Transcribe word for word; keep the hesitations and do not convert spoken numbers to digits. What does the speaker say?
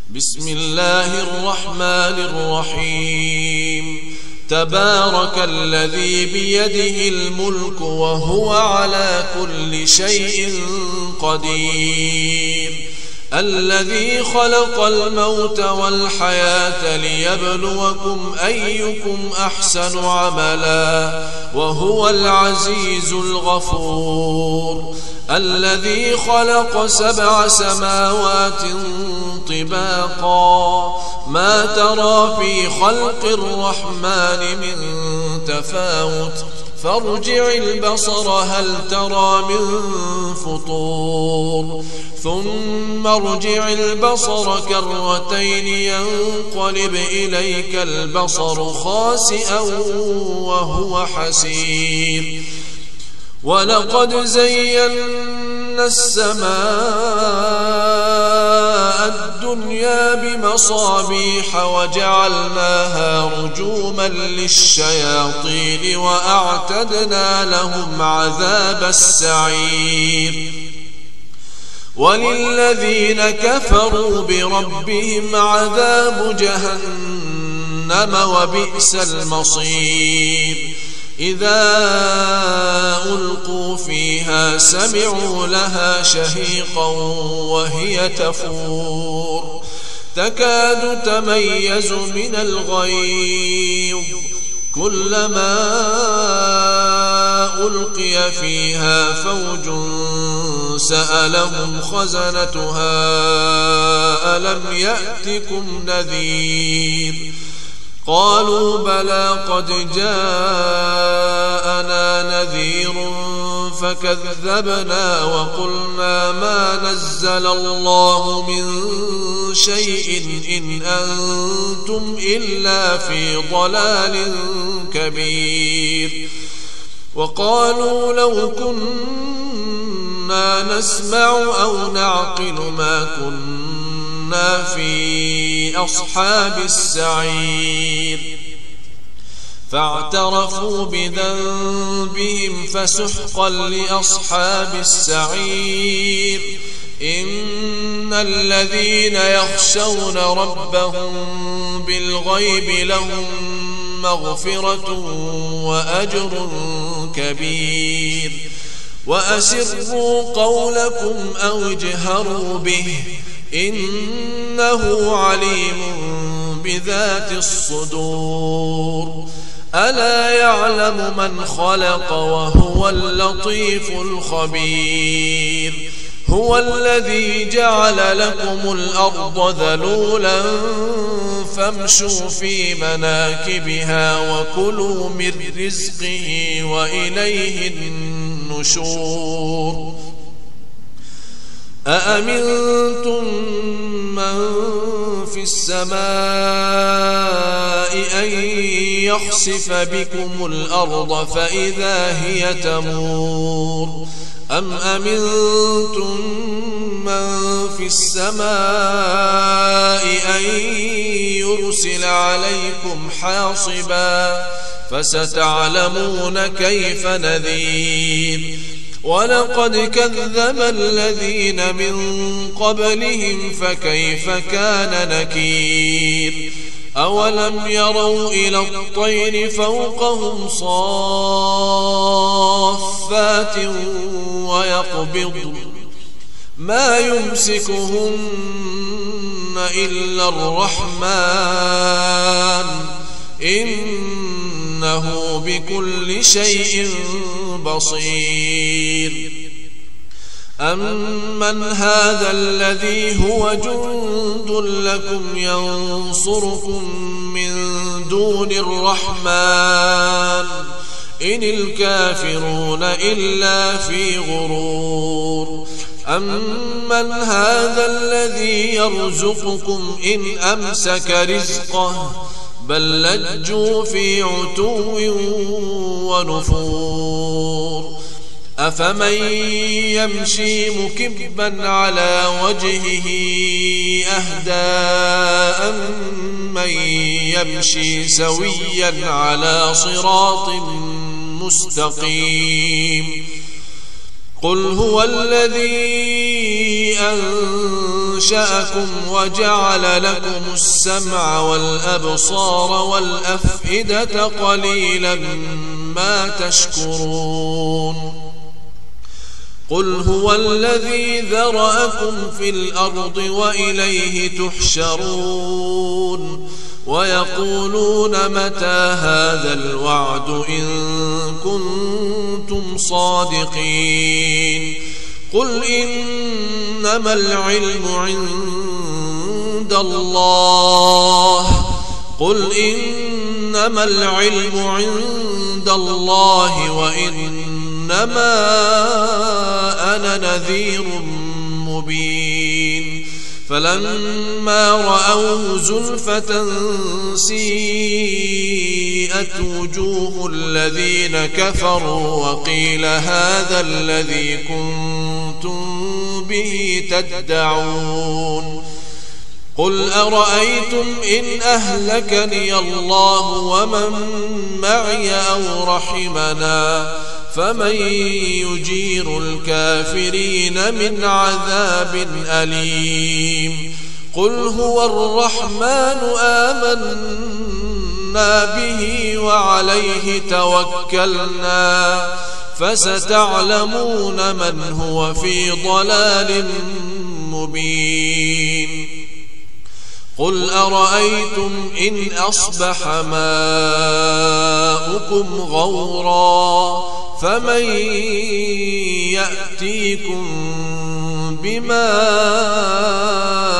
بسم الله الرحمن الرحيم. تبارك الذي بيده الملك وهو على كل شيء قدير، الذي خلق الموت والحياة ليبلوكم أيكم أحسن عملا وهو العزيز الغفور، الذي خلق سبع سماوات طباقا ما ترى في خلق الرحمن من تفاوت فارجع البصر هل ترى من فطور ثم ارجع البصر كرتين ينقلب إليك البصر خاسئا وهو حسير. ولقد زينا السماء الدنيا بمصابيح وجعلناها رجوما للشياطين وأعتدنا لهم عذاب السعير. وللذين كفروا بربهم عذاب جهنم وبئس المصير. إذا ألقوا فيها سمعوا لها شهيقا وهي تفور تكاد تميز من الغيظ كلما ألقي فيها فوج سألهم خزنتها ألم يأتكم نذير قالوا بلى قد جاءنا نذير فكذبنا وقلنا ما نزل الله من شيء إن أنتم إلا في ضلال كبير. وقالوا لو كنا نسمع أو نعقل ما كنا في أصحاب السعير. فاعترفوا بذنبهم فسحقا لأصحاب السعير. إن الذين يخشون ربهم بالغيب لهم مغفرة وأجر كبير. وأسروا قولكم أو اجهروا به إنه عليم بذات الصدور. ألا يعلم من خلق وهو اللطيف الخبير. هو الذي جعل لكم الأرض ذلولا فامشوا في مناكبها وكلوا من رزقه وإليه النشور. أأمنتم من في السماء أن يخسف بكم الأرض فإذا هي تمور أم أمنتم من في السماء أن يرسل عليكم حاصبا فستعلمون كيف نذير. ولقد كذب الذين من قبلهم فكيف كان نكير. أولم يروا إلى الطير فوقهم صافات ويقبض ما يمسكهن إلا الرحمن إنه بكل شيء بصير. أمن هذا الذي هو جند لكم ينصركم من دون الرحمن إن الكافرون إلا في غرور. أمن هذا الذي يرزقكم إن أمسك رزقه بل لجوا في عتو ونفور. أفمن يمشي مكبا على وجهه أهدى أمن يمشي سويا على صراط مستقيم. قل هو الذي أنشأكم وجعل لكم السمع والأبصار والأفئدة قليلا ما تشكرون قل هو الذي ذرأكم في الأرض وإليه تحشرون ويقولون متى هذا الوعد إن كنتم صادقين قل إنما العلم عند الله قل إنما العلم عند الله وإنما أنا نذير مبين فلما رأوه زلفة سيئت وجوه الذين كفروا وقيل هذا الذي كنتم به تدعون قل أرأيتم إن أهلكني الله ومن معي أو رحمنا فمن يجير الكافرين من عذاب أليم قل هو الرحمن آمنا به وعليه توكلنا فستعلمون من هو في ضلال مبين قل أرأيتم إن أصبح ماؤكم غورا فمن يأتيكم بماء